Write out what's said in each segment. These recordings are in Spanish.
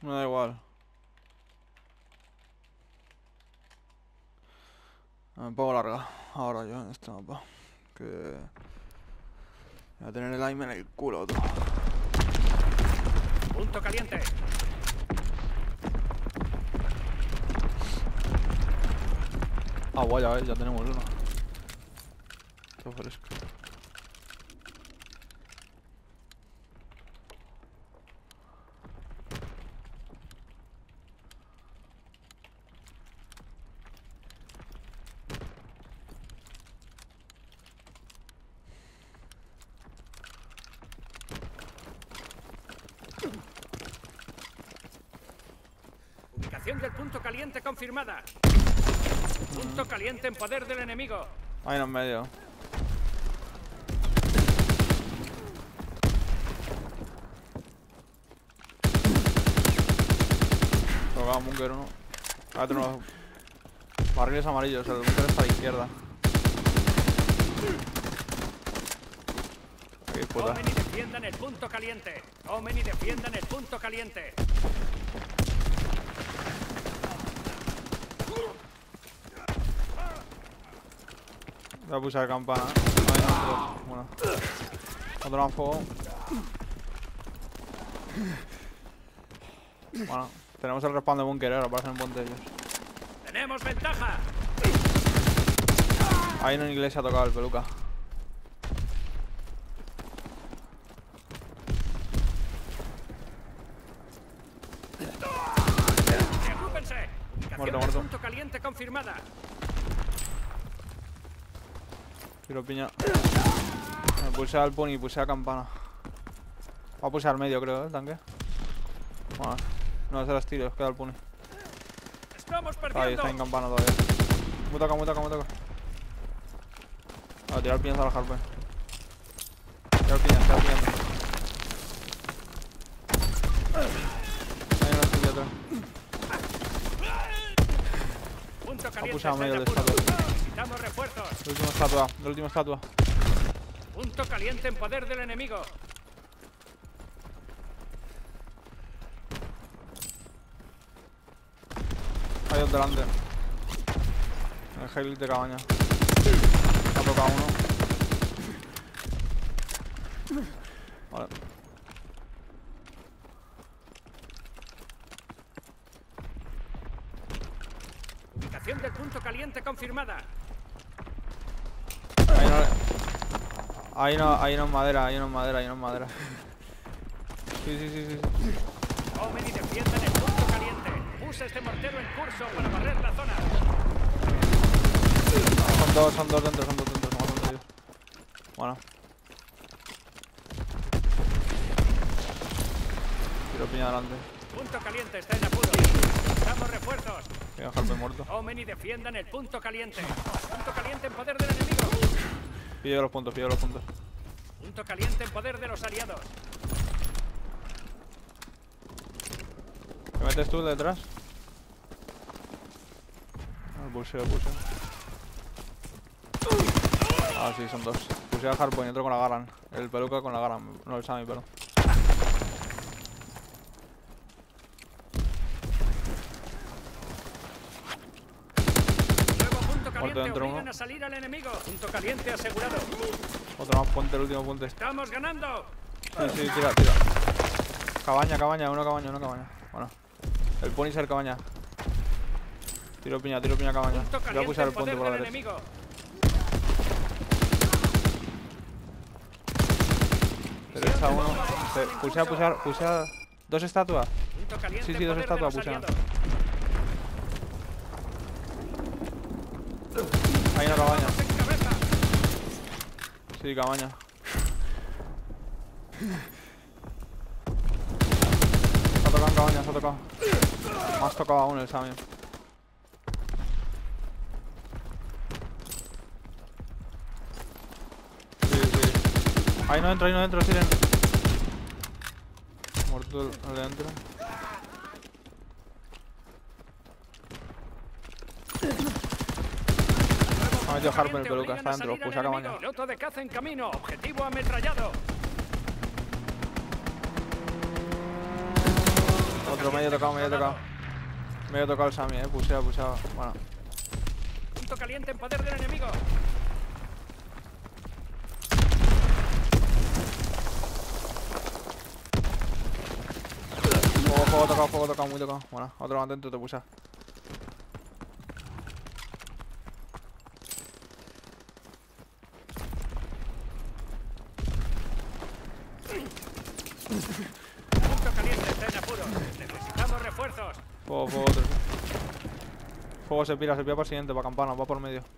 Me da igual. Me pongo larga ahora yo en este mapa. Que... voy a tener el aim en el culo, tú. Punto caliente. Ah, guay, ya ves, ya tenemos uno. Todo fresco. Ubicación del punto caliente confirmada. Punto caliente en poder del enemigo. Ahí en medio. Tocaba un búnker uno. Ahora tenemos unos barriles amarillos, el búnker está a la izquierda. Qué puta. Tomen y defiendan el punto caliente. Tomen y defiendan el punto caliente. Voy a pulsar campana. Ahí no, bueno. Otro más fuego. Bueno, tenemos el respawn de búnker ahora para hacer un puente ellos. Tenemos ventaja. Ahí en inglés se ha tocado el peluca. Agúpense. Ubicación Muerto, del muerto. punto caliente confirmada. Tiro piña. Me pulsé al pony y pulsé a campana. Va a pulsar al medio, creo, el tanque. Bueno, no se las tiro, queda el pony. Estamos Ahí perdiendo. está en campana todavía. Me toca, me toca, me toca. A tirar piñas a la harpe. Tirar piñas, tirar piñas. Hay una estudia atrás. Punto Ha caliente pulsado está en medio de apuro. estatua. Necesitamos refuerzos. La última estatua, la última estatua. Punto caliente en poder del enemigo. Hay dos delante. El Hail de cabaña. Me ha tocado uno. Vale. Ubicación del punto caliente confirmada. Ahí no, ahí no es madera, ahí no es madera, ahí no es madera. Sí, sí, sí, sí. Tomen y defiendan el punto caliente. Use este mortero en curso para barrer la zona. Son dos dentro, son más ellos. Bueno. Tiro piña adelante. Punto caliente está en apuro. Damos refuerzos. Voy a dejarme muerto. Tomen y defiendan el punto caliente. Punto caliente en poder del enemigo. Pillo los puntos, pillo los puntos. Punto caliente en poder de los aliados. ¿Me metes tú detrás? El pulseo, el pulseo. Ah, sí, son dos. Pulseo a Hardpoint y otro con la Garan. El peluca con la Garan, no el Sammy, pero. Nuevo punto caliente. dentro Obligan uno. a salir al enemigo. Punto caliente asegurado. Otro más, puente, el último puente. Estamos ganando. Sí, sí, tira, tira. Cabaña, cabaña, una cabaña, una cabaña. Bueno. El pony ser cabaña. Tiro piña, cabaña. Punto Voy a caliente pulsar en el puente poder por la del derecha. enemigo. Derecha uno. Pulsea. Dos estatuas. Punto caliente Sí, en sí, dos poder de estatuas los pusieron. aliados. Hay una cabaña. Vamos en cabeza. Sí, cabaña. Se ha tocado en cabaña, se ha tocado. Me has tocado aún el Sammy. Sí, sí. Ahí no entro, Siren. Muerto el de dentro. Me ha metido Harper el peluca, está dentro, puse a cabaña. Piloto de caza en camino. Objetivo ametrallado. Otro. Dentro, medio tocado, medio tocado. Medio tocado el Sami, pusea. Bueno. Punto caliente en poder del enemigo. Fuego tocado, muy tocado. Bueno, otro más dentro te pusea. Punto caliente está en apuros. Necesitamos refuerzos. Fuego, otro. Fuego se pira para el siguiente, para campana, va por medio.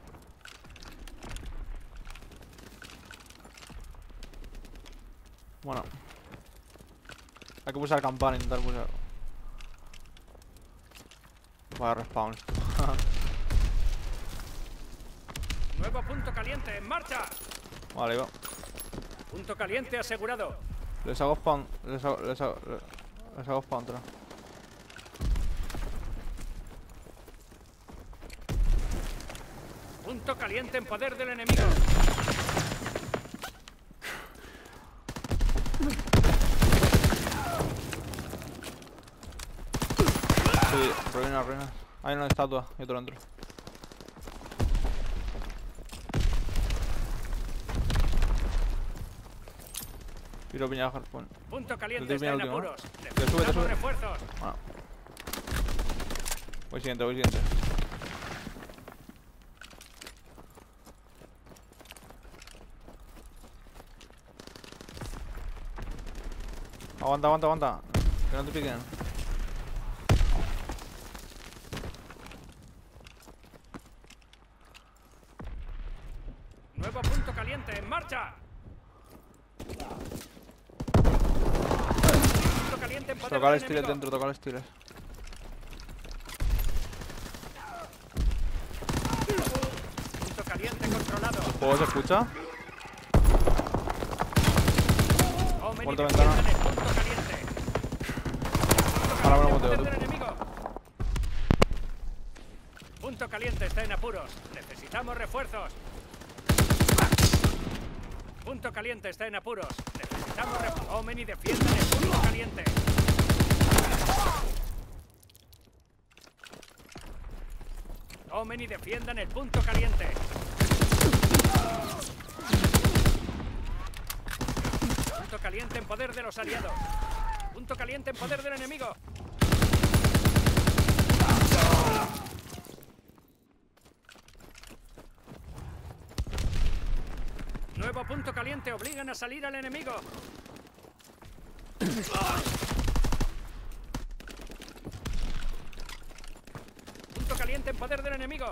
Bueno. Hay que pulsar campana, intentar pulsar. Vaya respawn. Nuevo punto caliente, en marcha. Vale, va. Punto caliente asegurado. Les hago spawn. Les hago spawn otra. Punto caliente en poder del enemigo. Sí, ruina. Hay una estatua y otro dentro. Tiro piña hardpoint. Punto caliente El está en último, apuros. Te sube. Refuerzos. Bueno. Voy siguiente. Aguanta. Que no te piquen. Nuevo punto caliente, en marcha. Punto caliente en poder Tocar del el enemigo. dentro, tocar el Stiles. Punto caliente controlado. ¿El juego se escucha? Omen y Puerta, defiendan ventana. el punto caliente. Ahora me lo Punto boteo, caliente en tú. poder del enemigo. Punto caliente está en apuros. Necesitamos refuerzos. Punto caliente está en apuros. Necesitamos refuerzos. Omen y defiendan el punto caliente. Omen y defiendan el punto caliente. Punto caliente en poder de los aliados. Punto caliente en poder del enemigo. Nuevo punto caliente, obligan a salir al enemigo. Punto caliente en poder del enemigo.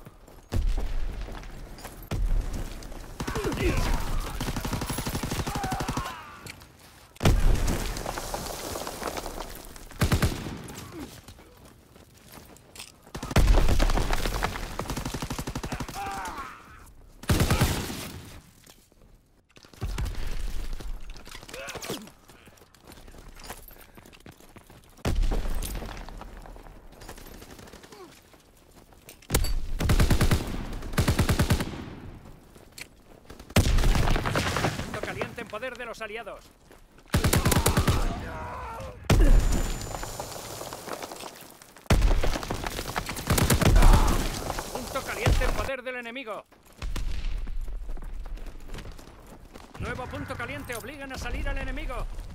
Punto caliente en poder de los aliados. Punto caliente en poder del enemigo. Nuevo punto caliente, obligan a salir al enemigo.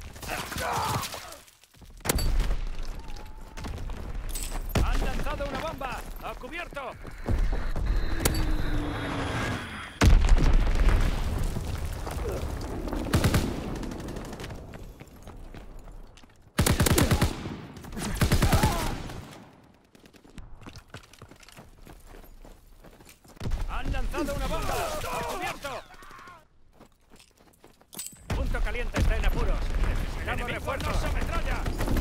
Han lanzado una bomba. ¡A cubierto! Han lanzado una bomba. ¡A cubierto! Punto caliente está en apuros. Necesitamos refuerzos. ¡Ametralla!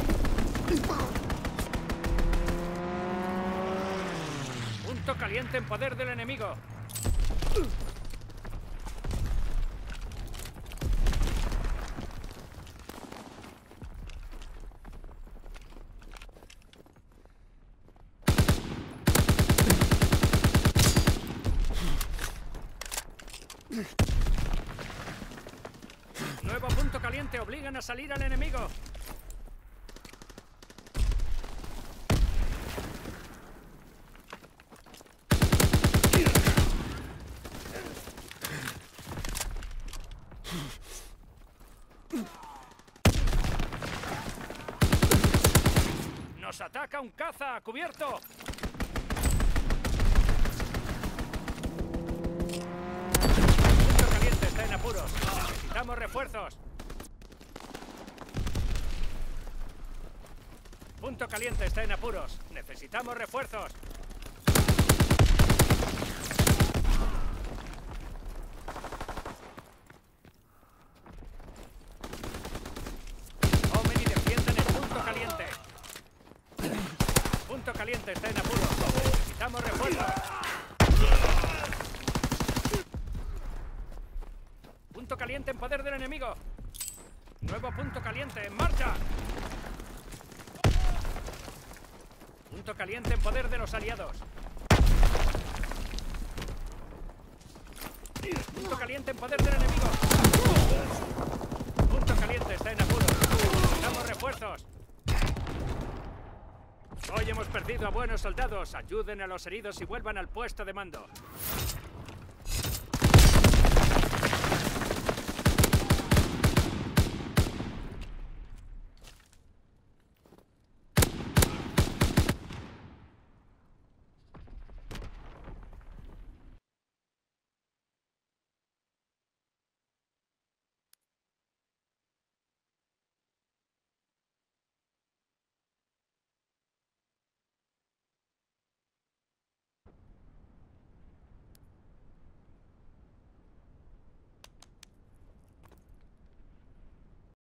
Punto caliente en poder del enemigo. Nuevo punto caliente, obligan a salir al enemigo. ¡Nos ataca un caza! ¡Cubierto! Punto caliente está en apuros. Necesitamos refuerzos. Punto caliente está en apuros. Necesitamos refuerzos. Tomen y defiendan el punto caliente. Punto caliente está en apuros. Necesitamos refuerzos. Punto caliente en poder del enemigo. Nuevo punto caliente en marcha. Punto caliente en poder de los aliados. Punto caliente en poder del enemigo. Punto caliente está en apuros. Necesitamos refuerzos. Hoy hemos perdido a buenos soldados. Ayuden a los heridos y vuelvan al puesto de mando.